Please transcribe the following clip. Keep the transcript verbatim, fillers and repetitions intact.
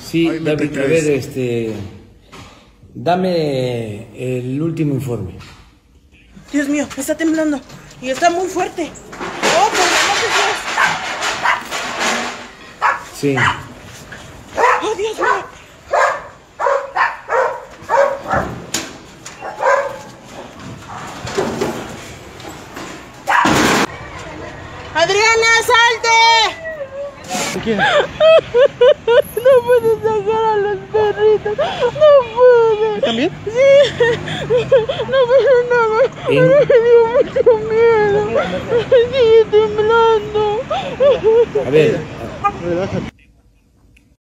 Sí, David, a ver, este, dame el último informe. Dios mío, está temblando y está muy fuerte. Oh, por Sí. Oh, Dios mío. ¡Adriana, salte! ¿Quién? No puedo sacar a los perritos. No pude. ¿También? Sí. No, pero no. ¿En? Me dio mucho miedo. Sigue temblando. A ver, relájate.